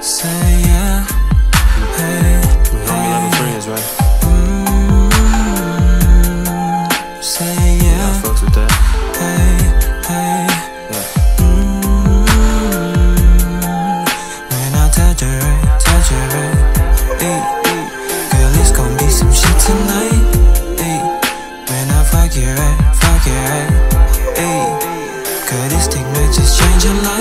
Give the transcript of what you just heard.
Say yeah, hey, We only ever friends, right? say Yeah, yeah, I fucks with that. hey, hey. Yeah. When I touch it right, ayy. Girl, it's gon' be some shit tonight, ayy. When I fuck it right, ayy. Girl, this thing might just change your life.